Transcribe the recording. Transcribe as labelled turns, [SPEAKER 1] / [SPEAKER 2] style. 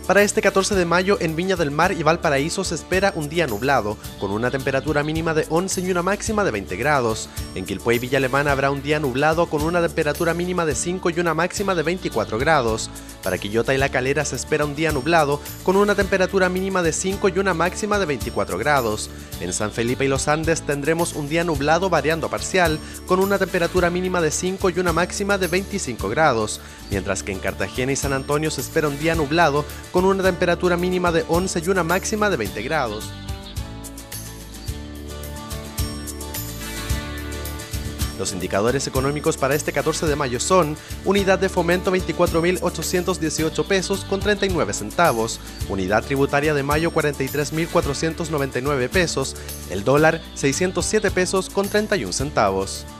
[SPEAKER 1] Para este 14 de mayo en Viña del Mar y Valparaíso se espera un día nublado, con una temperatura mínima de 11 y una máxima de 20 grados. En Quilpué y Villa Alemana habrá un día nublado con una temperatura mínima de 5 y una máxima de 24 grados. Para Quillota y La Calera se espera un día nublado, con una temperatura mínima de 5 y una máxima de 24 grados. En San Felipe y Los Andes tendremos un día nublado variando a parcial, con una temperatura mínima de 5 y una máxima de 25 grados, mientras que en Cartagena y San Antonio se espera un día nublado, con una temperatura mínima de 11 y una máxima de 20 grados. Los indicadores económicos para este 14 de mayo son: unidad de fomento 24.818 pesos con 39 centavos, unidad tributaria de mayo 43.499 pesos, el dólar 607 pesos con 31 centavos.